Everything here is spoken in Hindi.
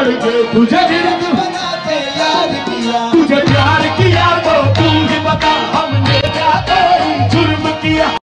छोड़ के तुझे फिर बनाते याद किया, तुझे प्यार किया तो तू ही बता।